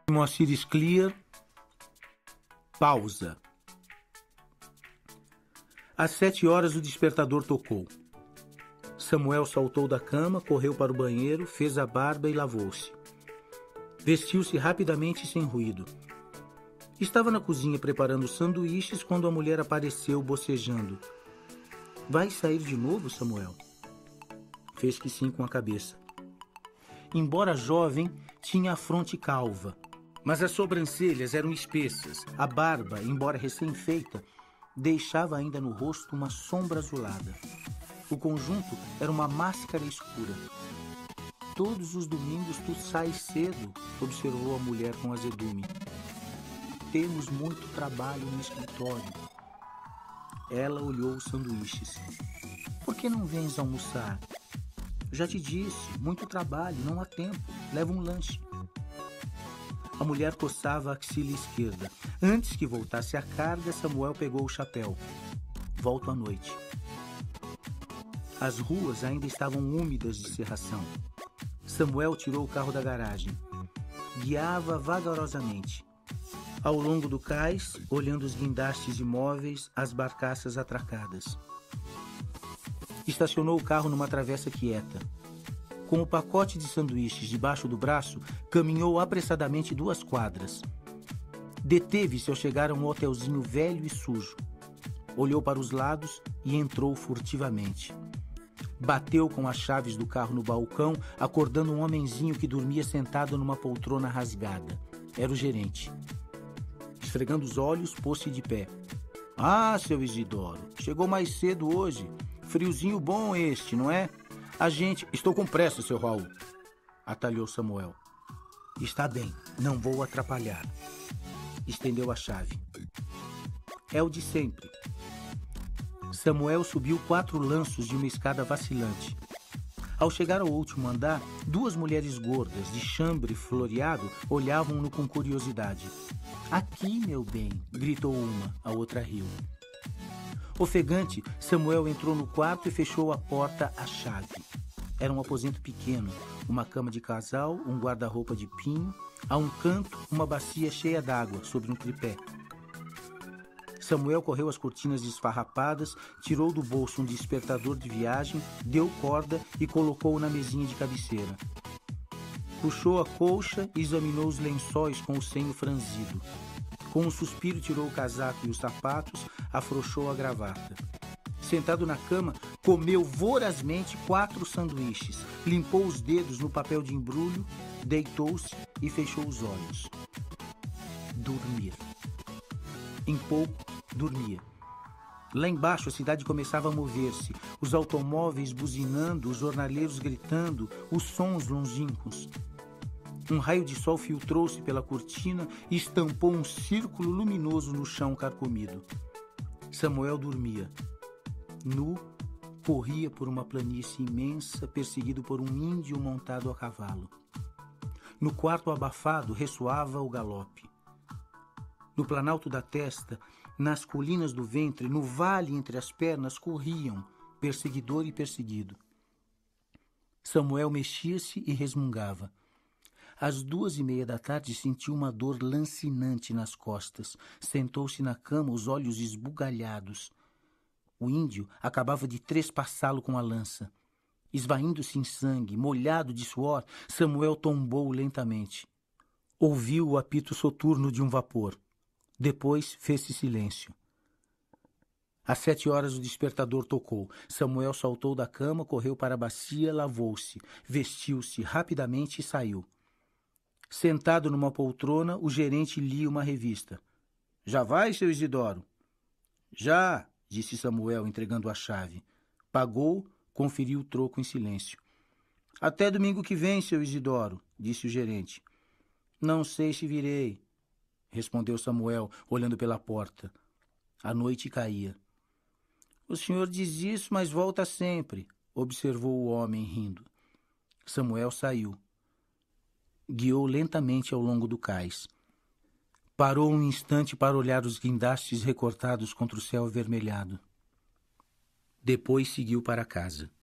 Moacir Scliar. Pausa. Às 7 horas o despertador tocou. Samuel saltou da cama, correu para o banheiro, fez a barba e lavou-se. Vestiu-se rapidamente e sem ruído. Estava na cozinha preparando sanduíches quando a mulher apareceu bocejando. Vai sair de novo, Samuel? Fez que sim com a cabeça. Embora jovem, tinha a fronte calva, mas as sobrancelhas eram espessas. A barba, embora recém-feita, deixava ainda no rosto uma sombra azulada. O conjunto era uma máscara escura. Todos os domingos tu sais cedo, observou a mulher com azedume. Temos muito trabalho no escritório. Ela olhou os sanduíches. Por que não vens almoçar? Já te disse, muito trabalho, não há tempo. Leva um lanche. A mulher coçava a axila esquerda. Antes que voltasse a carga, Samuel pegou o chapéu. Volto à noite. As ruas ainda estavam úmidas de cerração. Samuel tirou o carro da garagem. Guiava vagarosamente. Ao longo do cais, olhando os guindastes imóveis, as barcaças atracadas. Estacionou o carro numa travessa quieta. Com o pacote de sanduíches debaixo do braço, caminhou apressadamente 2 quadras. Deteve-se ao chegar a um hotelzinho velho e sujo. Olhou para os lados e entrou furtivamente. Bateu com as chaves do carro no balcão, acordando um homenzinho que dormia sentado numa poltrona rasgada. Era o gerente. Esfregando os olhos, pôs-se de pé. Ah, seu Isidoro, chegou mais cedo hoje. Friozinho bom este, não é? A gente... Estou com pressa, seu Raul, atalhou Samuel. Está bem, não vou atrapalhar. Estendeu a chave. É o de sempre. Samuel subiu 4 lanços de uma escada vacilante. Ao chegar ao último andar, 2 mulheres gordas, de chambre floreado, olhavam-no com curiosidade. Aqui, meu bem, gritou uma, a outra riu. Ofegante, Samuel entrou no quarto e fechou a porta à chave. Era um aposento pequeno, uma cama de casal, um guarda-roupa de pinho, a um canto, uma bacia cheia d'água sobre um tripé. Samuel correu as cortinas esfarrapadas, tirou do bolso um despertador de viagem, deu corda e colocou-o na mesinha de cabeceira. Puxou a colcha e examinou os lençóis com o senho franzido. Com um suspiro tirou o casaco e os sapatos, afrouxou a gravata. Sentado na cama, comeu vorazmente 4 sanduíches, limpou os dedos no papel de embrulho, deitou-se e fechou os olhos. Dormir. Em pouco, dormia. Lá embaixo a cidade começava a mover-se, os automóveis buzinando, os jornaleiros gritando, os sons longínquos. Um raio de sol filtrou-se pela cortina e estampou um círculo luminoso no chão carcomido. Samuel dormia. Nu, corria por uma planície imensa, perseguido por um índio montado a cavalo. No quarto abafado ressoava o galope. No planalto da testa, nas colinas do ventre, no vale entre as pernas, corriam, perseguidor e perseguido. Samuel mexia-se e resmungava. Às 2:30 sentiu uma dor lancinante nas costas. Sentou-se na cama, os olhos esbugalhados. O índio acabava de trespassá-lo com a lança. Esvaindo-se em sangue, molhado de suor, Samuel tombou lentamente. Ouviu o apito soturno de um vapor. Depois fez-se silêncio. Às 7 horas o despertador tocou. Samuel saltou da cama, correu para a bacia, lavou-se, vestiu-se rapidamente e saiu. Sentado numa poltrona, o gerente lia uma revista. Já vai, seu Isidoro? Já, disse Samuel, entregando a chave. Pagou, conferiu o troco em silêncio. Até domingo que vem, seu Isidoro, disse o gerente. Não sei se virei, respondeu Samuel, olhando pela porta. A noite caía. O senhor diz isso, mas volta sempre, observou o homem, rindo. Samuel saiu. Guiou lentamente ao longo do cais. Parou um instante para olhar os guindastes recortados contra o céu avermelhado. Depois seguiu para casa.